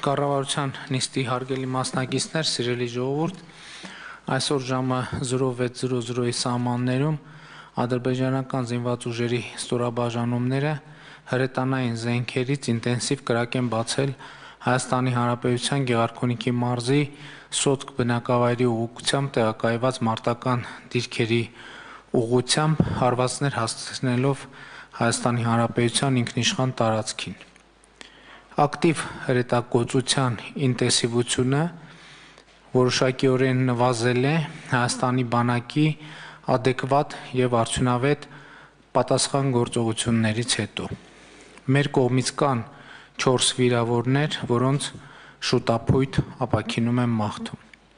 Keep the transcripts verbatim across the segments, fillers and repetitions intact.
Կառավարության նիստի հարգելի մասնակիցներ, սիրելի ժողովուրդ, այսօր ժամը զրո վեց զրո զրոյի սահմաններում ադրբեջանական զինված ուժերի ստորաբաժանումները հրետանային զենքերից ինտենսիվ կրակ են բացել Հայաստանի Հանրապետության Գեղարքունիքի մարզի Սոտք բնակավայրի ուղղությամբ տեղակայված մարտական դիրքերի ուղղությամբ հարվածներ հասցնելով Հայաստանի Հանրապետության ինքնիշխան տարածքին։ Ակտիվ հրետակոծության ինտենսիվությունը որոշակիորեն նվազել է Հայաստանի բանակի adekvat եւ արդյունավետ պատասխան գործողություններից հետո։ Մեր կողմից կան չորս վիրավորներ, որոնց շուտապույտ ապաքինում են մաղթում։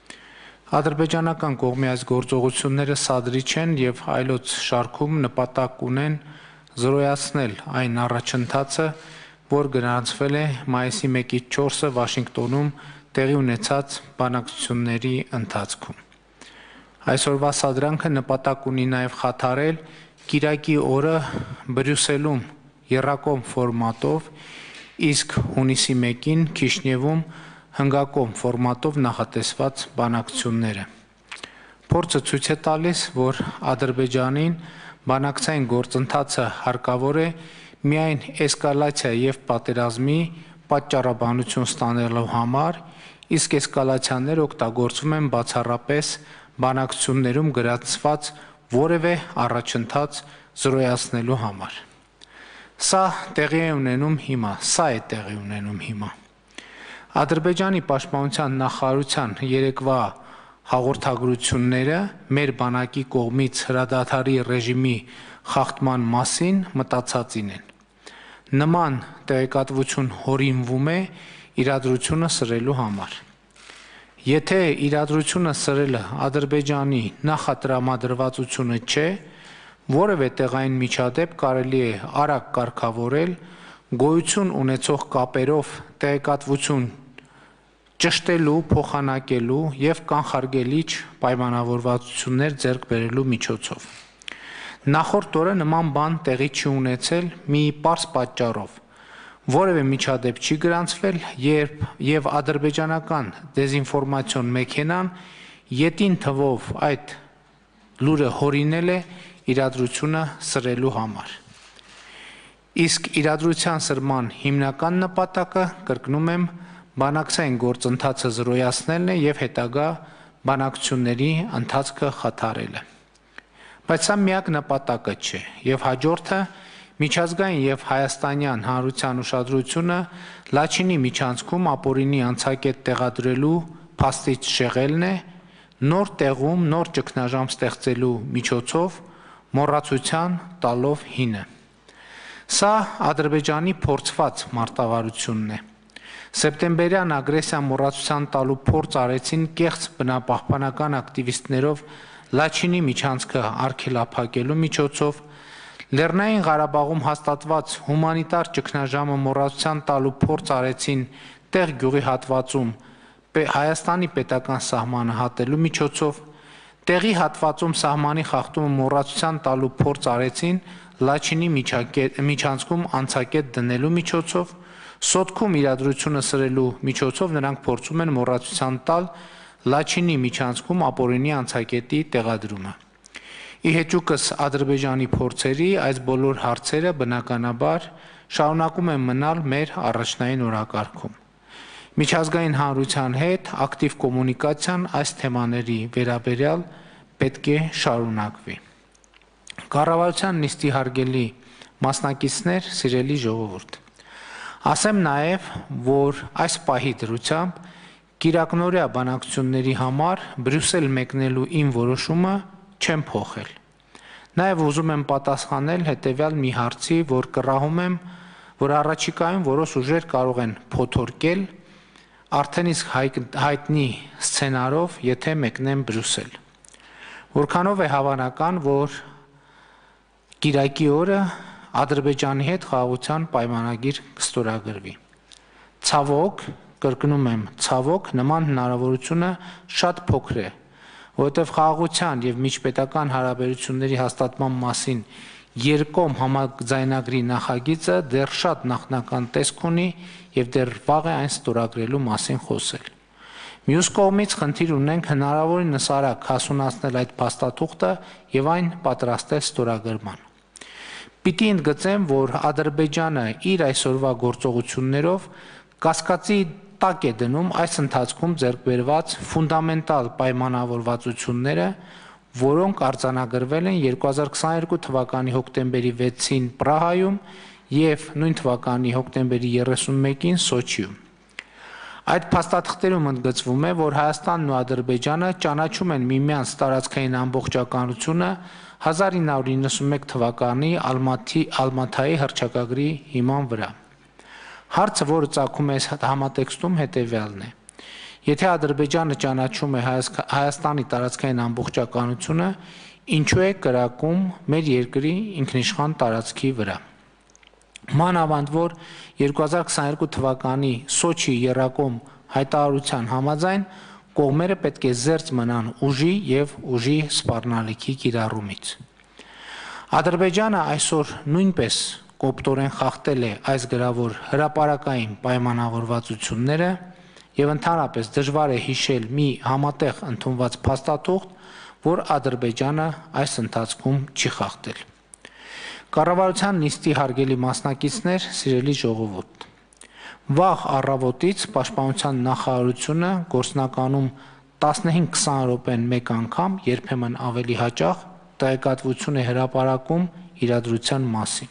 Ադրբեջանական կողմի այս գործողությունները սադրիչ են եւ այլոց շարքում նպատակ ունեն զրոյացնել այն առաջընթացը, որ գրանցվել է մայիսի մեկից չորսը Վաշինգտոնում տեղի ունեցած բանակցությունների ընթացքում։ Այսօրվա սադրանքը նպատակ ունի նաև խաթարել Կիրակի օրը Բրյուսելում եռակողմ ֆորմատով, իսկ հունիսի մեկին Քիշնևում հնգակողմ ֆորմատով նախատեսված բանակցությունները։ Փորձը ցույց է տալիս, որ Ադրբեջանին բանակցային գործընթացը հարկավոր է միայն էսկալացիա եւ պատերազմի պատճառաբանություն ստանալու համար, իսկ էսկալացիաները օգտագործվում են բացառապես բանակցություններում գրանցված որևէ առաջընթաց զրոյացնելու համար։ Սա տեղի է ունենում հիմա, սա է տեղի ունենում հիմա։ Ադրբեջանի պաշտպանության նախարարության երեկվա հաղորդագրությունները մեր բանակի կողմից հրադադարի ռեժիմի խախտման մասին մտածածին են։ Նման տեղեկատվություն հորինվում է իրադրությունը սրելու համար։ Եթե իրադրությունը սրելը Ադրբեջանի նախատրամադրվածությունը չէ, որևէ տեղային միջադեպ կարելի է արագ կարգավորել, գոյություն ունեցող կապերով տեղեկատվություն ճշտելու, փոխանակելու եւ կանխարգելիչ պայմանավորվածություններ ձեռք բերելու միջոցով։ Նախորդ օրը նման բան տեղի չի ունեցել մի պարզ պատճառով։ Որևէ միջադեպ չի գրանցվել, երբ եւ ադրբեջանական դեզինֆորմացիոն մեքենան յետին թվով այդ լուրը հորինել է իրադրությունը սրելու համար։ Իսկ իրադրության սրման հիմնական նպատակը, կրկնում եմ, բանակցային գործընթացը զրոյացնելն է եւ հետագա բանակցությունների ընթացքը խաթարելը։ Բայց սա միակ նպատակը չէ, եւ հաջորդը միջազգային եւ հայաստանյան հանրության ուշադրությունը Լաչինի միջանցքում ապօրինի անցակետ տեղադրելու փաստից շեղելն է, նոր տեղում նոր ճգնաժամ ստեղծելու միջոցով մոռացության տալով հինը։ Սա Ադրբեջանի փորձված մարտավարությունն է։ Սեպտեմբերյան ագրեսիա մոռացության տալու փորձ արեցին կեղծ բնապահպանական ակտիվիստներով Լաչինի միջանցքը արգելափակելու միջոցով, Լեռնային Ղարաբաղում հաստատված հումանիտար ճգնաժամը մոռացության տալու փորձ արեցին տեղ գյուղի հատվածում Հայաստանի պետական սահմանը հատելու միջոցով, տեղի հատվածում սահմանի խախտումը մոռացության տալու փորձ արեցին Լաչինի միջանցքում անցակետ դնելու միջոցով, Սոտքում իրադրությունը սրելու միջոցով նրանք փորձում են մոռացության տալ Լաչինի միջանցքում ապօրինի անցակետի տեղադրումը։ Ի հեճուկս Ադրբեջանի փորձերի այս բոլոր հարցերը բնականաբար շարունակում են մնալ մեր առաջնային օրակարգում։ Միջազգային հանրության հետ ակտիվ կոմունիկացիան այս թեմաների վերաբերյալ պետք է շարունակվի։ Կառավարության նիստի հարգելի մասնակիցներ, սիրելի ժողովուրդ, ասեմ նաև, որ այս պահի դրությամբ Կիրակնօրյա բանակցությունների համար Բրյուսել մեկնելու իմ որոշումը չեմ փոխել։ Նաև ուզում եմ պատասխանել հետևյալ մի հարցի, որ կռահում եմ, որ առաջիկայում որոշ ուժեր կարող են փոթորկել արդեն իսկ հայտնի սցենարով, եթե մեկնեմ Բրյուսել։ Որքանով է հավանական, որ Կիրակի օրը Ադրբեջանի հետ խաղաղության պայմանագիր կստորագրվի։ Ցավոք, կրկնում եմ, ցավոք նման հնարավորությունը շատ փոքր է, որովհետև խաղաղության եւ միջպետական հարաբերությունների հաստատման մասին երկկողմ համաձայնագրի նախագիծը դեռ շատ նախնական տեսք ունի եւ դեռ վաղ է այն ստորագրելու մասին խոսել։ Մյուս կողմից խնդիր ունենք հնարավորինս արագ հասունացնել այդ փաստաթուղթը եւ այն պատրաստել ստորագրման։ Պիտի ընդգծեմ, որ Ադրբեջանը իր այսօրվա գործողություններով կասկածի տակ է դնում այս ընթացքում ձեռք բերված ֆունդամենտալ պայմանավորվածությունները, որոնք արձանագրվել են երկու հազար քսաներկու թվականի հոկտեմբերի վեցին Պրահայում եւ նույն թվականի հոկտեմբերի երեսունմեկին Սոչիում։ Այդ փաստաթղթերում ընդգծվում է, որ Հայաստանն ու Ադրբեջանը ճանաչում են միմյանց տարածքային ամբողջականությունը հազար ինը հարյուր իննսունմեկ թվականի Ալմաթայի հռչակագրի հիման վրա։ Հարցը, որը ծագում է համատեքստում, հետևյալն է. Եթե Ադրբեջանը ճանաչում է Հայաստանի տարածքային ամբողջականությունը, ինչու է կրակում մեր երկրի ինքնիշխան տարածքի վրա։ Մանավանդ որ երկու հազար քսաներկու թվականի Սոչի եռակողմ հայտարարության համաձայն կողմերը պետք է զերծ մնան ուժի եւ ուժի սպառնալիքի կիրառումից։ Ադրբեջանը այսօր նույնպես կոպտորեն խախտել է այս գրավոր հրապարակային պայմանավորվածությունները եւ ընդհանրապես դժվար է հիշել մի համատեղ ընդունված փաստաթուղթ, որ Ադրբեջանը այս ընթացքում չի խախտել։ Կառավարության նիստի հարգելի մասնակիցներ, սիրելի ժողովուրդ, վաղ առավոտից Պաշտպանության նախարարությունը գործնականում տասնհինգ քսան րոպեն մեկ անգամ, երբեմն ավելի հաճախ, տեղեկատվություն է հրապարակում իրադրության մասին։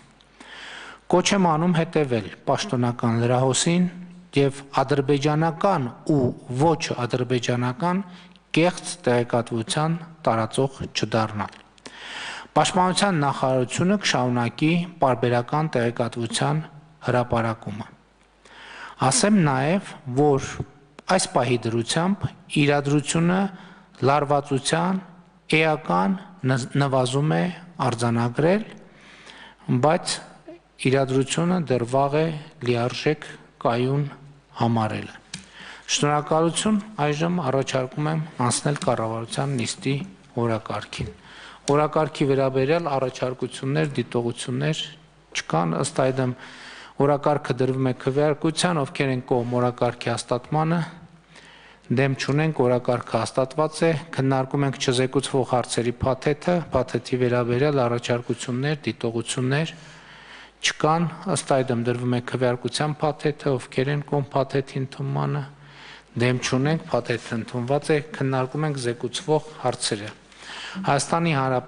Կոչ եմ անում հետևել պաշտոնական լրահոսին եւ ադրբեջանական ու ոչ ադրբեջանական կեղծ տեղեկատվության տարածող չդառնալ։ Պաշտպանության նախարարությունը կշարունակի պարբերական տեղեկատվության հրապարակումը։ Ասեմ նաև, որ այս պահի դրությամբ իրադրությունը լարվածության էական նվազում է արձանագրել, բայց իրադրությունը դեռ վաղ է լիարժեք կայուն համարելը։ Շնորհակալություն, այժմ առաջարկում եմ անցնել կառավարության նիստի օրակարգին։ Օրակարգի վերաբերյալ առաջարկություններ, դիտողություններ չկան, ըստ այդմ օրակարգը դրվում է քվեարկության, ովքեր են կողմ օրակարգի հաստատմանը, դեմ չունենք, օրակարգը հաստատված է, քննարկում ենք չզեկուցվող հարցերի փաթեթը, փաթեթի վերաբերյալ առաջարկություններ, դիտողություններ չկան, ըստ այդմ դրվում է քվեարկության փաթեթը, ովքեր են կողմ փաթեթի ընդունմանը, դեմ չունենք, փաթեթը ընդունված է, քննարկում ենք զեկուցվող հարցերը։ Հայաստանի